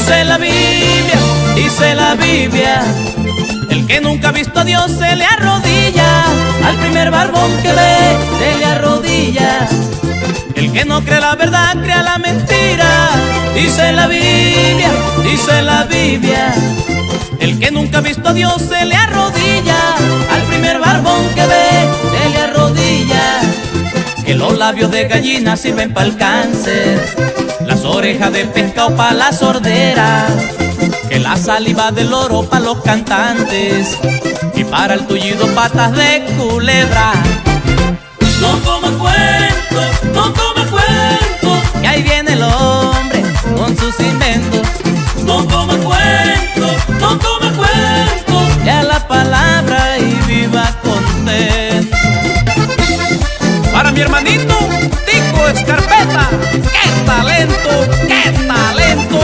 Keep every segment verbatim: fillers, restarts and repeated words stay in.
Dice la Biblia, dice la Biblia, el que nunca ha visto a Dios se le arrodilla, al primer barbón que ve se le arrodilla. El que no cree la verdad crea la mentira. Dice la Biblia, dice la Biblia, el que nunca ha visto a Dios se le arrodilla, al primer barbón que ve se le arrodilla. Que los labios de gallina sirven para el cáncer, las orejas de pescado para la sordera, que la saliva del oro para los cantantes y para el tullido patas de culebra. No come cuento, no come cuento, y ahí viene el hombre con sus inventos. No come cuento, no come cuento, ya la palabra y viva contento. Para mi hermanito Tico Escarpeta, ¡qué talento, qué talento!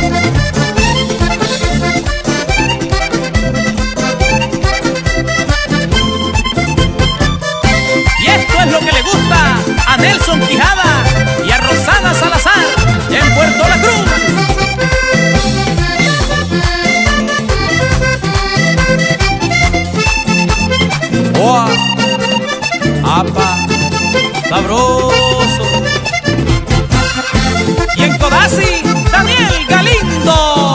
Y esto es lo que le gusta a Nelson Quijada y a Rosana Salazar en Puerto La Cruz. ¡Oa! ¡Apa! ¡Sabroso! Y en Codazzi, Daniel Galindo.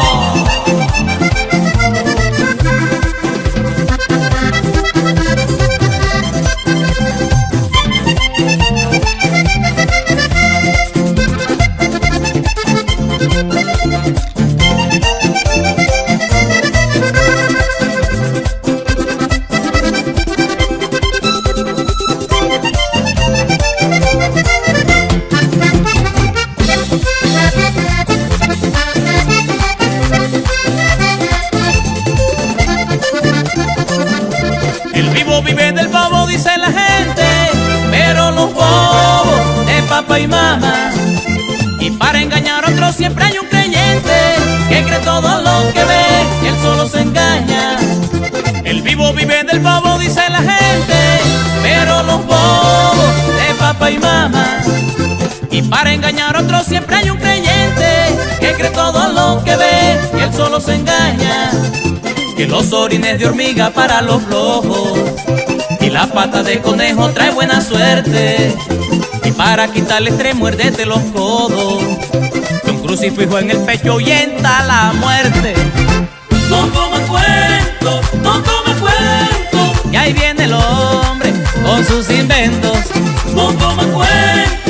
Vive del bobo, dice la gente, pero los bobos de papá y mamá. Y para engañar a otros siempre hay un creyente que cree todo lo que ve y él solo se engaña. El vivo vive del bobo, dice la gente, pero los bobos de papá y mamá. Y para engañar a otros siempre hay un creyente que cree todo lo que ve y él solo se engaña. Que los orines de hormiga para los flojos y la pata de conejo trae buena suerte. Y para quitarle estrés muérdete los codos, que un crucifijo en el pecho ahuyenta la muerte. No come cuento, no come cuento, y ahí viene el hombre con sus inventos. No come cuento,